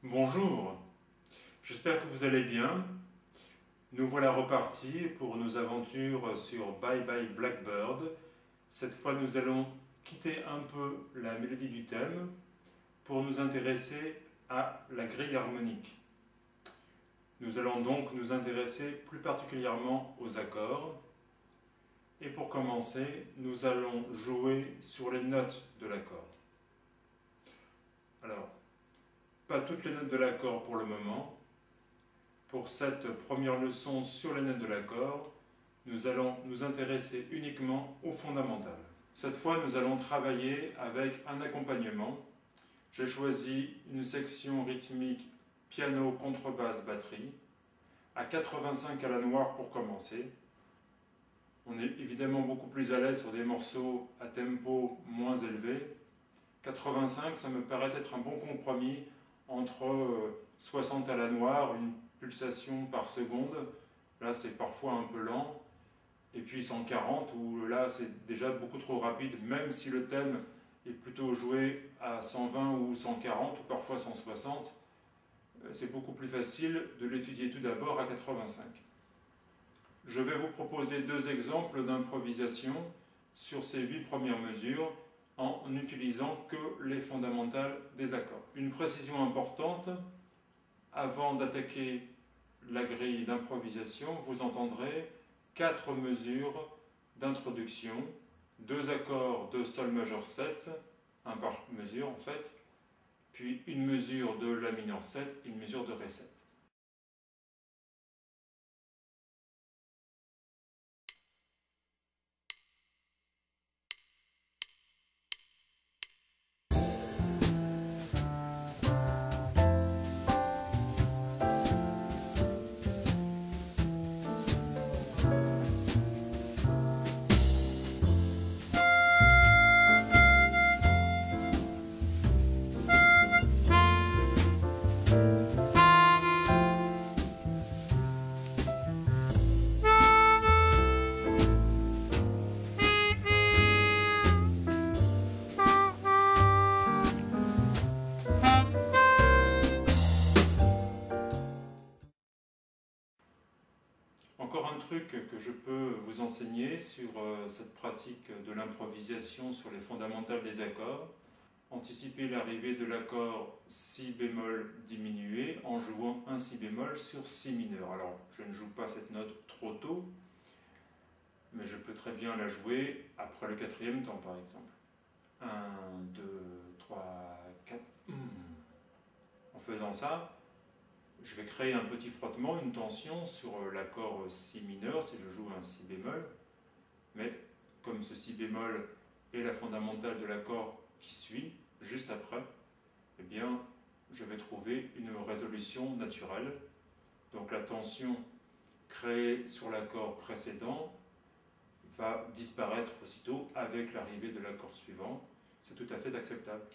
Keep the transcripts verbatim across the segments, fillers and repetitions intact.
Bonjour, j'espère que vous allez bien. Nous voilà repartis pour nos aventures sur Bye Bye Blackbird. Cette fois, nous allons quitter un peu la mélodie du thème pour nous intéresser à la grille harmonique. Nous allons donc nous intéresser plus particulièrement aux accords. Et pour commencer, nous allons jouer sur les notes de l'accord. Alors, pas toutes les notes de l'accord pour le moment. Pour cette première leçon sur les notes de l'accord, nous allons nous intéresser uniquement aux fondamentales. Cette fois, nous allons travailler avec un accompagnement. J'ai choisi une section rythmique piano, contrebasse, batterie, à quatre-vingt-cinq à la noire pour commencer. On est évidemment beaucoup plus à l'aise sur des morceaux à tempo moins élevé. quatre-vingt-cinq, ça me paraît être un bon compromis entre soixante à la noire, une pulsation par seconde, là c'est parfois un peu lent, et puis cent quarante, où là c'est déjà beaucoup trop rapide, même si le thème est plutôt joué à cent vingt ou cent quarante, ou parfois cent soixante, c'est beaucoup plus facile de l'étudier tout d'abord à quatre-vingt-cinq. Je vais vous proposer deux exemples d'improvisation sur ces huit premières mesures, en n'utilisant que les fondamentales des accords. Une précision importante, avant d'attaquer la grille d'improvisation, vous entendrez quatre mesures d'introduction, deux accords de sol majeur sept, un par mesure en fait, puis une mesure de la mineur sept, une mesure de ré sept. Encore un truc que je peux vous enseigner sur cette pratique de l'improvisation sur les fondamentales des accords. Anticiper l'arrivée de l'accord si bémol diminué en jouant un si bémol sur si mineur. Alors, je ne joue pas cette note trop tôt, mais je peux très bien la jouer après le quatrième temps, par exemple. un, deux, trois, quatre. En faisant ça, je vais créer un petit frottement, une tension sur l'accord si mineur, si je joue un si bémol. Mais comme ce si bémol est la fondamentale de l'accord qui suit, juste après, eh bien, je vais trouver une résolution naturelle. Donc la tension créée sur l'accord précédent va disparaître aussitôt avec l'arrivée de l'accord suivant. C'est tout à fait acceptable.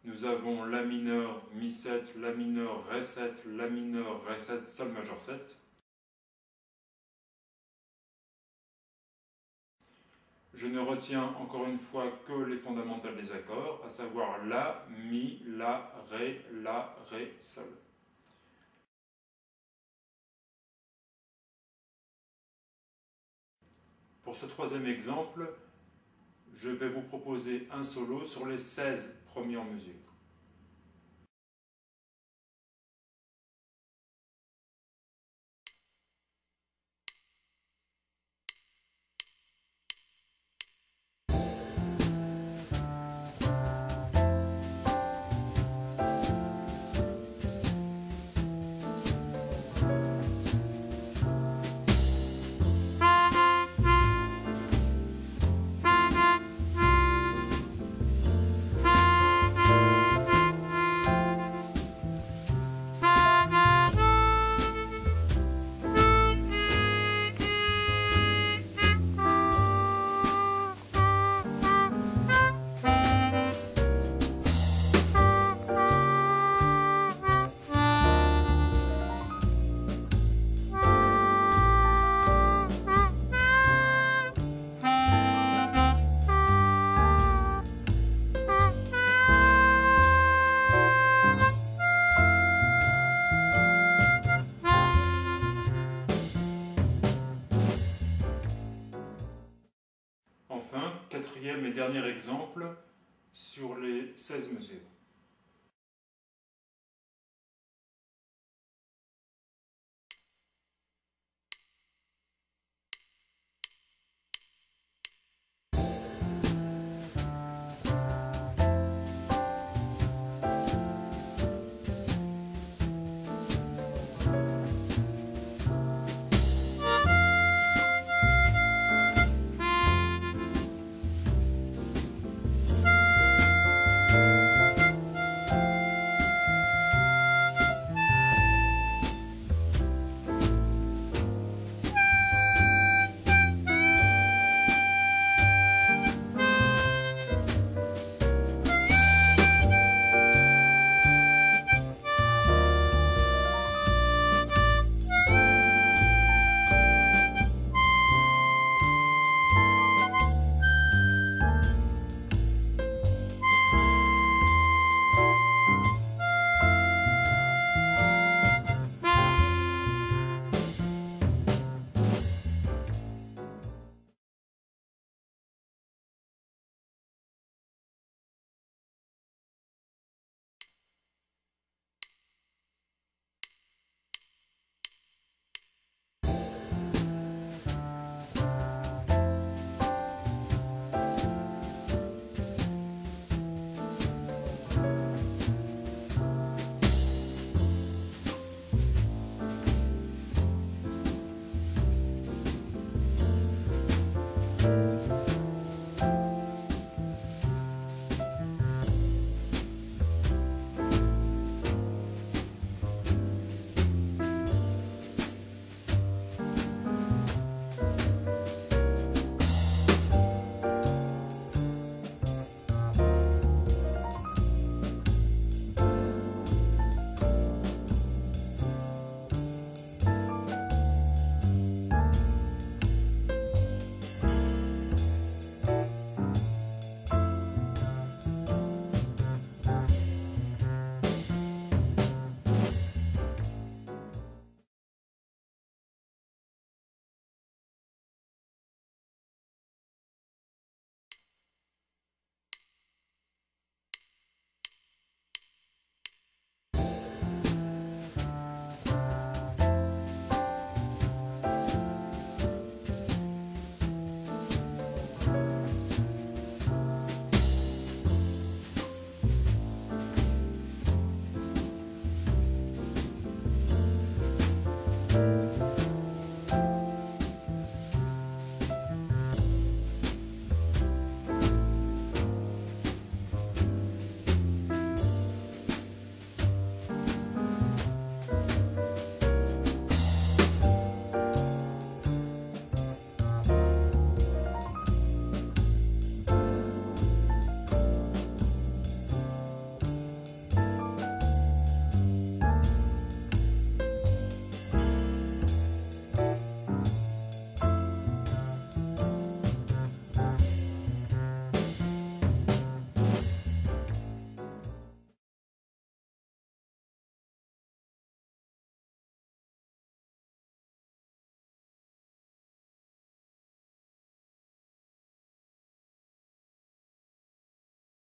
nous avons La mineur, Mi sept, La mineur, Ré sept, La mineur, Ré sept, Sol majeur sept. Je ne retiens encore une fois que les fondamentales des accords, à savoir La, Mi, La, Ré, La, Ré, Sol. Pour ce troisième exemple, je vais vous proposer un solo sur les seize premières mesures. Enfin, quatrième et dernier exemple sur les seize mesures.